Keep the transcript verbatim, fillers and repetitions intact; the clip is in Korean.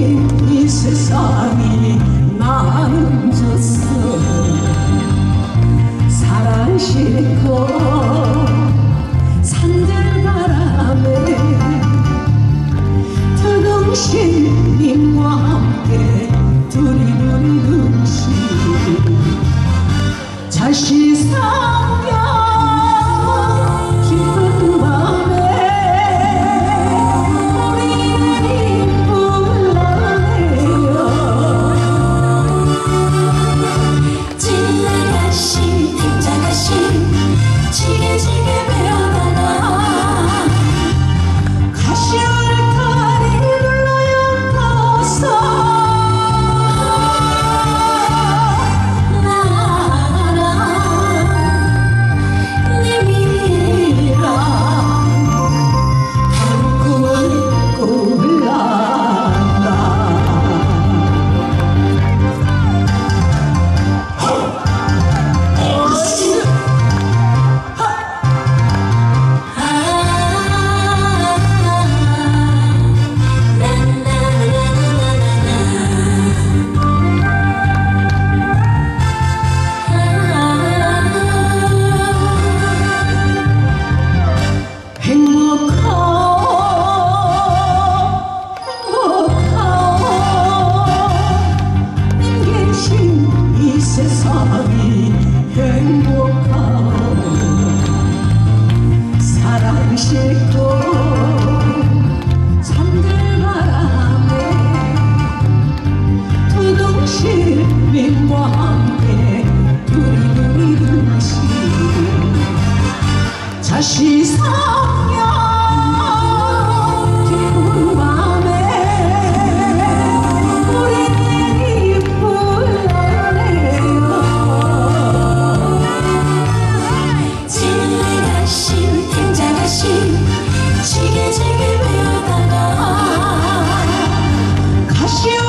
이 세상이 나는 줬어. 사랑 싣고 산들바람에 두둥실님과 함께 두리두리둥실 자시상경 깊은 밤에 우리는 불러내요. 찐내가시 등자가시 지게지게 배어나가 가시울타리 눌러요 가서 세상이 행복하오. 사랑 싣고 산들바람에 두둥실님과 함께 두리두리둥실 자시상경 깊은 밤에 우리들이 불러내요. 찐내가시 등자가시 지게지게 배어다가 가시오